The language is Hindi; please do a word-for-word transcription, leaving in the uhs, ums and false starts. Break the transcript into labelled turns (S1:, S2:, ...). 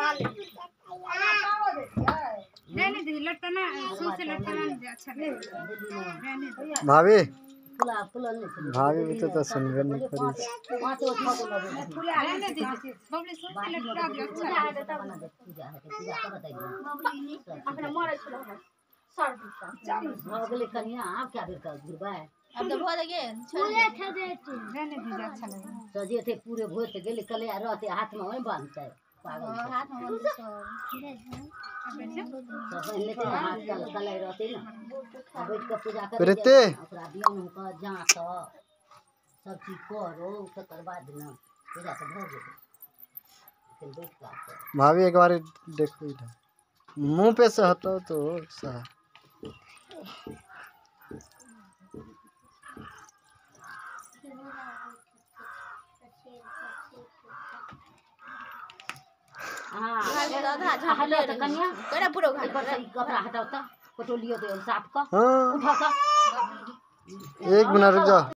S1: भाभी भाभी भी तो सुनबे नहीं करी।
S2: अब तो बहुत आगे
S3: सजे थे पूरे भोज से गेले कले रहते हाथ में वही बांधते पागल
S2: हाथ में बोल
S3: सब लेते हाथ कल कले रहते ना अब बैठ के पूजा करे
S1: करते
S3: ओकरा बियान का जांच सब चीज करो तकर बाद ना पूजा तो भ गेल फिर बैठ के
S1: भाभी एक बार देखो इधर मुंह पे से हटाओ तो सा
S3: हां हटाओ तो कन्या
S2: केना पूरा घर
S3: पर से कपड़ा हटाओ तो कटोलियो दे साफ का
S1: हाँ
S3: उठा का
S1: एक मिनट रुक जाओ।